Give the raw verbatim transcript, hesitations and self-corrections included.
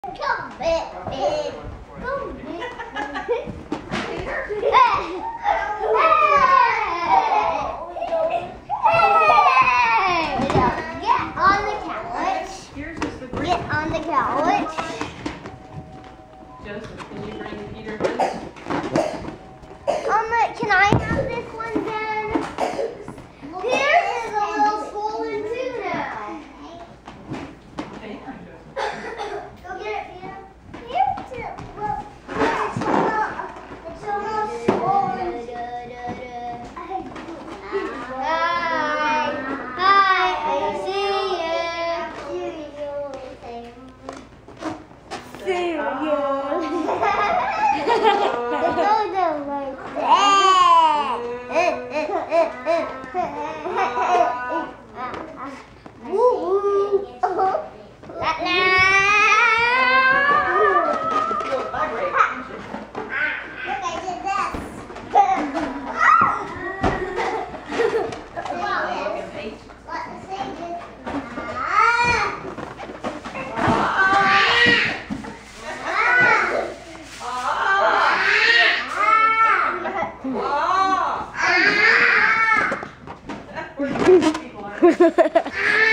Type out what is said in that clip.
Come big, big. Come big. Get on the couch. Get on the couch. Joseph, can you bring Peter this? Um, can I have this one then? Pierce is a little swollen too now. Okay. Go get it, Peter. Pierce is, well, it's almost, it's almost swollen. Hi. Hi, I see you. See you. People are